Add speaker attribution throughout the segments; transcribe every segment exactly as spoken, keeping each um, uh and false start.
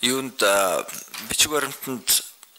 Speaker 1: юунд бичиг баримтанд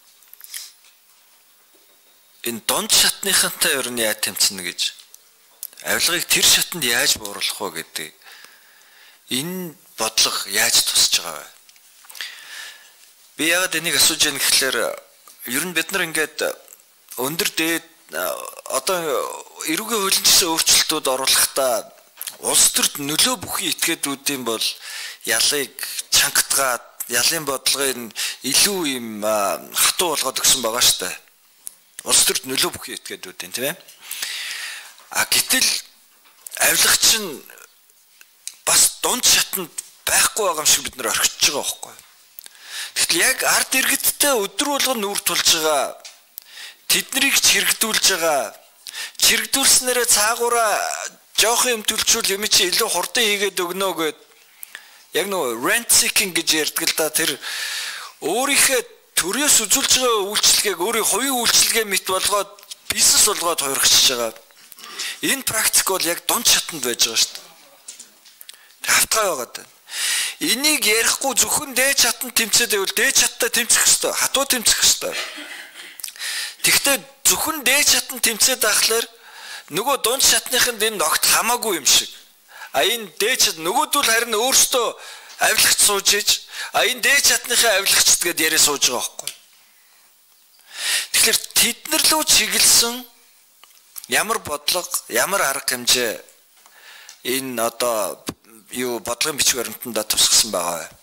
Speaker 1: энэ донд шатныхантай ер нь яаж тэмцэнэ гэж авилгыг тэр шатанд яаж бууруулах вэ гэдэг энэ бодлого яаж тусч байгаа вэ? Би яагаад энийг асууж яах гэхээр ер нь бид нар ингээд өндөр дээд одоо эрүүгийн хуулийн жишээ өөрчлөлтүүд оруулахдаа улс төрд нөлөө бүхий этгээдүүдийн бол ялыг чангатгаад ялын бодлогыг илүү юм хатуу болгоод өгсөн байгаа шүү дээ. Улс төрд нөлөө бүхий этгээдүүдийн тийм ээ. А гэтэл авилгач нь бас дунд шатанд байхгүй байгаа юм шиг бид нар орхиж байгаа байхгүй. Тэгтэл яг ард иргэдтэй өдөр болгон нүүр тулж байгаа тэднийг ч хэрэгдүүлж байгаа чирэгдүүлснээрээ цаагаараа жоох юм төлчүүл юм чи илүү хурдан хийгээд өгнө гэд яг нөгөө rent seeking гэж ярьдаг л да тэр өөрийнхөө төрөөс үзүүлж байгаа үйлчлэгийг өөрийн хувийн үйлчлэгээ мэт болгоод бизнес болгоод хувиргачихж байгаа. Энэ практик бол яг дунд шатанд байж байгаа шүү дээ. Хавтгай байгаад байна. Энийг ярихгүй зөвхөн дээд шатанд тэмцээд байвал дээд шаттай тэмцэх ёстой, хатуу тэмцэх ёстой. Тэгэхдээ зөвхөн дээд шатанд тэмцээд байхлаар нөгөө дунд шатныханд энэ ногт хамаагүй юм шиг. А энэ дээд шат нөгөөдөл харин өөртөө авилгач сууж иж, а энэ дээд шатныхаа авилгачд гэдээ яриа сууж байгаа байхгүй. Тэгэхээр тэднэр лөө чиглэсэн ямар бодлого, ямар арга хэмжээ энэ одоо юу бодлогын бичиг баримтанда тусгасан байгаа вэ?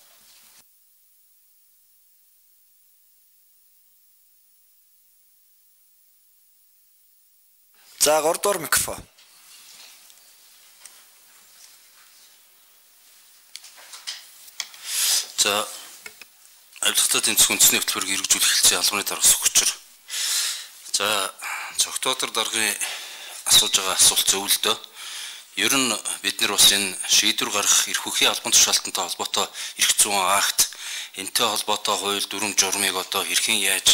Speaker 1: За гуравдугаар микрофон.
Speaker 2: За авилгатай тэмцэх үндэсний хөтөлбөрийг хэрэгжүүлэх хэлцээ албаны дарга Сүхчэр. За цогтоотор даргын асууж байгаа асуулт зөвлөдөө. Ер нь бид нар бас энэ шийдвэр гаргах эрх хүхийн албан тушаалтантай холбоотой эрх зүйн акт, энтэй холбоотой хууль дүрм журмыг одоо хэрхэн яаж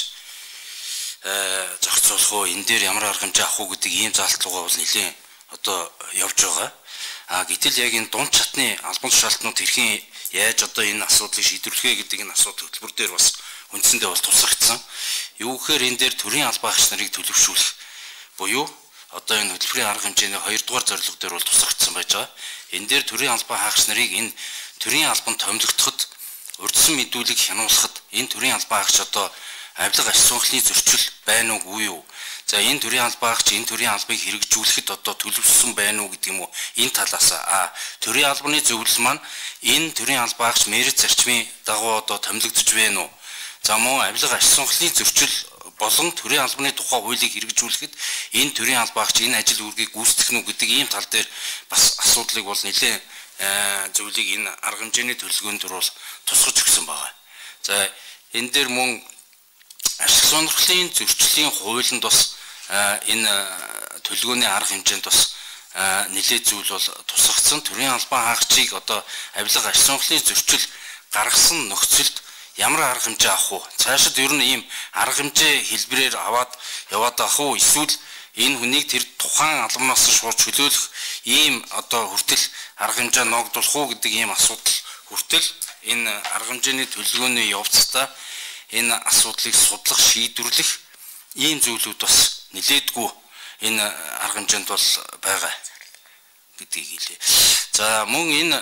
Speaker 2: зохицуулах уу, энэ дээр ямар арга хэмжээ авах уу гэдэг ийм заалтлуугаа бол нэлээд одоо явж байгаа. А гэтэл яг энэ дунд шатны албан тушаалтнууд хэрхэн яаж одоо энэ асуудлыг шийдвэрлэх вэ гэдэг энэ асуудал хөтөлбөр дээр бас үндсэндээ бол тусгагдсан. Юу гэхээр энэ дээр төрийн албан хаагч нарыг төлөвшүүлэх буюу одоо энэ хөтөлбөрийн арга хэмжээний хоёрдугаар зорилго дээр бол тусгагдсан байж байгаа. Энэ дээр төрийн албан хаагч нарыг энэ төрийн албанд томилогдоход урьдчилан мэдүүлэг хянуулахад энэ төрийн албан хаагч одоо авилга аж ахуйн зөрчил байна уугүй юу? За энэ төрийн албан хаагч энэ төрийн албыг хэрэгжүүлэхэд одоо төлөвлөсөн байна уу гэдэг юм уу? Энэ талаас а төрийн албаны зөвлөл маань энэ төрийн албан хаагч мэрэт зарчмын дагуу одоо томилогдож байна уу? За мөн авилга аж ахуйн зөрчил болон төрийн албаны тухай хуулийг хэрэгжүүлэхэд энэ төрийн албан хаагч энэ ажил үүргийг гүйцэтгэх нь гэдэг ийм тал дээр бас асуудлыг бол нэлээд зөвлөгийг энэ арга хэмжээний төлөвлөгөөнд бол тусгаж өгсөн байгаа. За энэ дээр мөн ашиг сонирхлын зөрчлийн хуулинд бас энэ төлөвлөгөөний арга хэмжээнд бас нэлээд зүйл бол тусгагдсан. Төрийн албан хаагчийг одоо авилга аж ахуйн зөрчил гаргасан нөхцөлд ямар арга хэмжээ авах уу? Цаашид ер нь ийм арга хэмжээ хэлбэрээр аваад яваад авах уу? Эсвэл энэ хүнийг тэр тухайн албанаас шууд чөлөөлөх ийм одоо хүртэл арга хэмжээ ногдуулах уу гэдэг ийм асуудал хүртэл энэ арга хэмжээний төлөвлөгөөний явцдаа энэ асуудлыг судлах, шийдвэрлэх ийм зүйлүүд бас нэлээдгүй энэ арга хэмжээнд бол байгаа гэдгийг хэлье. За мөн энэ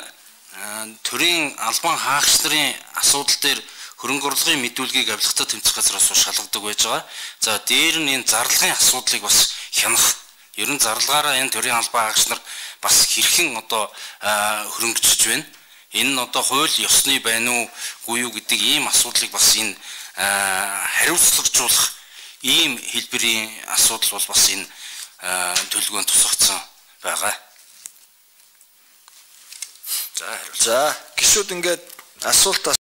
Speaker 2: төрийн албан хаагч нарын асуудал дээр хөрөнгө орлогын мэдүүлгийг авилгатай тэмцэх газраас шалгадаг байж байгаа. За дээр нь энэ зарлагын асуудлыг бас хянах. Ер нь зарлагаараа энэ төрийн албан хаагч нар бас хэрхэн одоо хөрөнгөжж байна. Энэ нь одоо хууль ёсны байна уугүй юу гэдэг ийм асуудлыг бас энэ хариуцлагажуулах ийм хэлбэрийн асуудал бол бас энэ төлөвлөгөөнд тусгагдсан байгаа.
Speaker 1: За за гişүүд ингээд асуулт